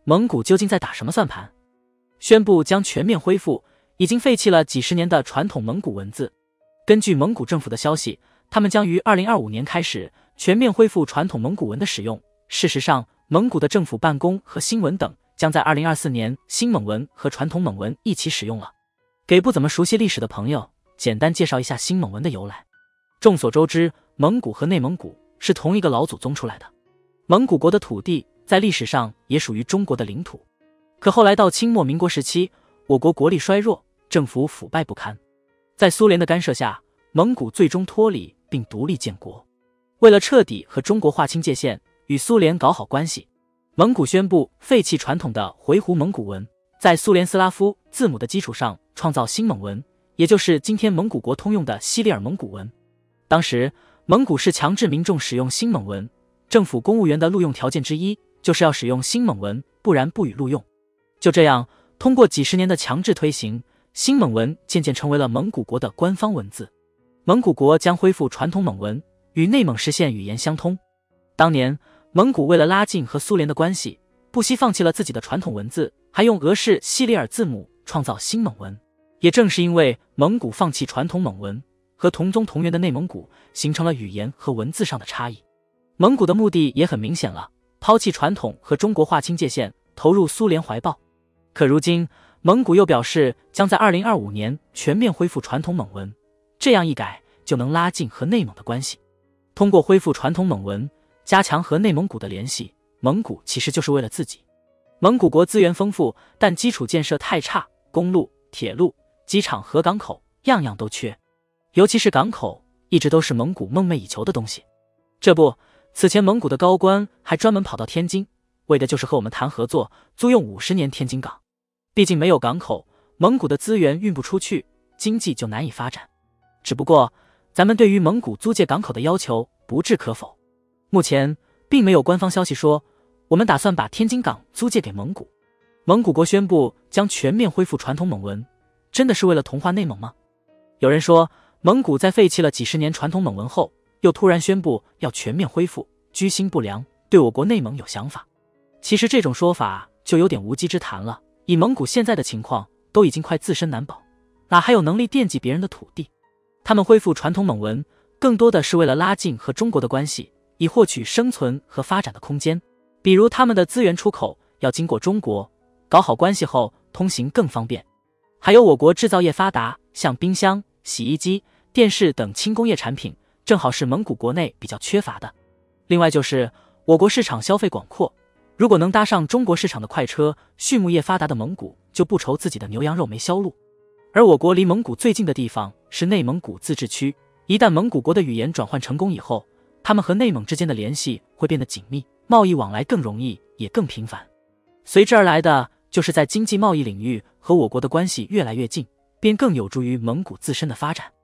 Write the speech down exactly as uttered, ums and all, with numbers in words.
蒙古究竟在打什么算盘？宣布将全面恢复已经废弃了几十年的传统蒙古文字。根据蒙古政府的消息，他们将于二零二五年开始全面恢复传统蒙古文的使用。事实上，蒙古的政府办公和新闻等将在二零二四年新蒙文和传统蒙文一起使用了。给不怎么熟悉历史的朋友简单介绍一下新蒙文的由来。众所周知，蒙古和内蒙古是同一个老祖宗出来的。蒙古国的土地在历史上也属于中国的领土，可后来到清末民国时期，我国国力衰弱，政府腐败不堪，在苏联的干涉下，蒙古最终脱离并独立建国。为了彻底和中国划清界限，与苏联搞好关系，蒙古宣布废弃传统的回鹘蒙古文，在苏联斯拉夫字母的基础上创造新蒙文，也就是今天蒙古国通用的西里尔蒙古文。当时蒙古是强制民众使用新蒙文，政府公务员的录用条件之一就是要使用新蒙文，不然不予录用。就这样，通过几十年的强制推行，新蒙文渐渐成为了蒙古国的官方文字。蒙古国将恢复传统蒙文，与内蒙实现语言相通。当年蒙古为了拉近和苏联的关系，不惜放弃了自己的传统文字，还用俄式西里尔字母创造新蒙文。也正是因为蒙古放弃传统蒙文，和同宗同源的内蒙古形成了语言和文字上的差异。蒙古的目的也很明显了，抛弃传统和中国划清界限，投入苏联怀抱。可如今蒙古又表示将在二零二五年全面恢复传统蒙文，这样一改就能拉近和内蒙的关系。通过恢复传统蒙文，加强和内蒙古的联系，蒙古其实就是为了自己。蒙古国资源丰富，但基础建设太差，公路、铁路、机场和港口样样都缺，尤其是港口一直都是蒙古梦寐以求的东西。这不，此前蒙古的高官还专门跑到天津，为的就是和我们谈合作，租用五十年天津港。毕竟没有港口，蒙古的资源运不出去，经济就难以发展。只不过咱们对于蒙古租借港口的要求不置可否，目前并没有官方消息说我们打算把天津港租借给蒙古。蒙古国宣布将全面恢复传统蒙文，真的是为了同化内蒙吗？有人说蒙古在废弃了几十年传统蒙文后，又突然宣布要全面恢复，居心不良，对我国内蒙有想法。其实这种说法就有点无稽之谈了，以蒙古现在的情况，都已经快自身难保，哪还有能力惦记别人的土地？他们恢复传统蒙文，更多的是为了拉近和中国的关系，以获取生存和发展的空间。比如他们的资源出口要经过中国，搞好关系后通行更方便。还有我国制造业发达，像冰箱、洗衣机、电视等轻工业产品，正好是蒙古国内比较缺乏的。另外就是我国市场消费广阔，如果能搭上中国市场的快车，畜牧业发达的蒙古就不愁自己的牛羊肉没销路。而我国离蒙古最近的地方是内蒙古自治区，一旦蒙古国的语言转换成功以后，他们和内蒙之间的联系会变得紧密，贸易往来更容易，也更频繁。随之而来的就是在经济贸易领域和我国的关系越来越近，便更有助于蒙古自身的发展。